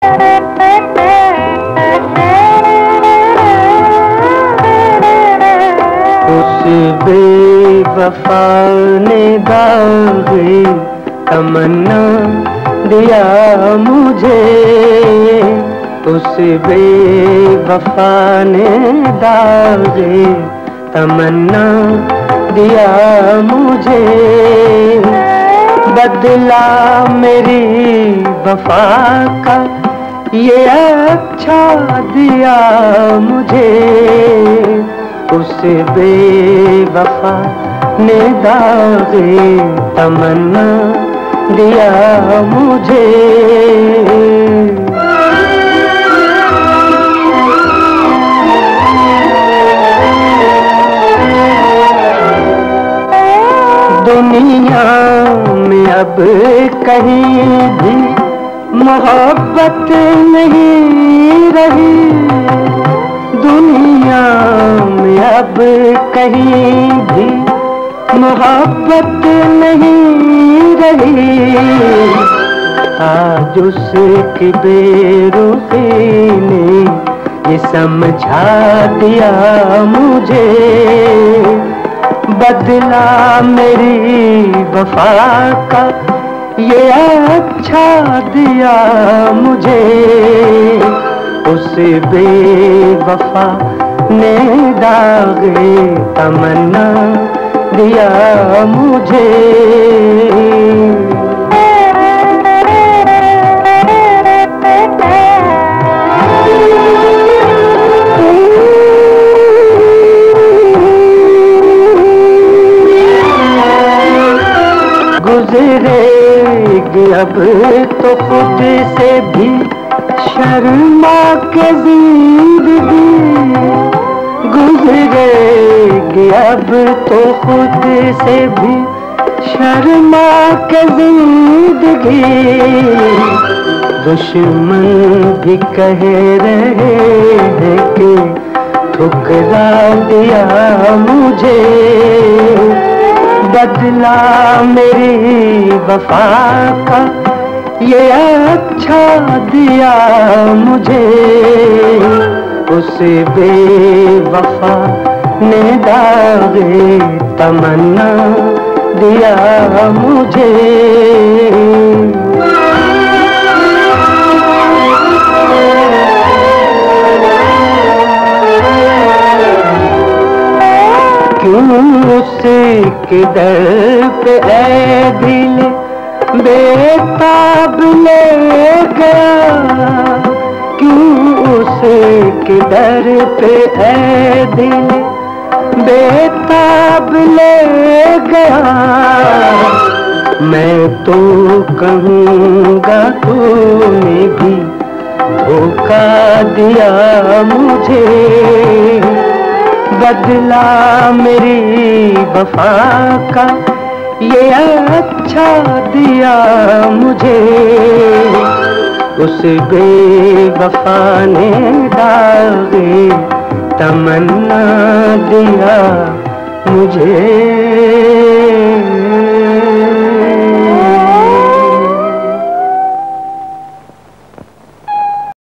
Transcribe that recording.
उस बेवफा ने दागे तमन्ना दिया मुझे, उस बेवफा ने दागे तमन्ना दिया मुझे। बदला मेरी वफा का ये अच्छा दिया मुझे, उस बेवफा ने दागे तमन्ना दिया मुझे। दुनिया में अब कहीं भी मोहब्बत नहीं रही, दुनिया में अब कहीं भी मोहब्बत नहीं रही। आज उसकी बेरुखी ने ये समझा दिया मुझे, बदला मेरी वफा का ये अच्छा दिया मुझे, उस बेवफा ने दागे तमन्ना दिया मुझे। गुजरेगी अब तो खुद से भी शर्मा के जिंदगी, गुजरेगी अब तो खुद से भी शर्मा के जिंदगी। दुश्मन भी कह रहे हैं कि ठुकरा दिया मुझे, बदला मेरी वफा का ये अच्छा दिया मुझे, उस बेवफा ने दागे तमन्ना दिया मुझे। क्यों उसके दर पे ऐ दिल बेताब ले गया, क्यों उसके दर पे ऐ दिल बेताब ले गया। मैं तो कहूँगा तूने भी धोखा दिया मुझे, बदला मेरी वफा का ये अच्छा दिया मुझे, उस बेवफा ने दागे तमन्ना दिया मुझे।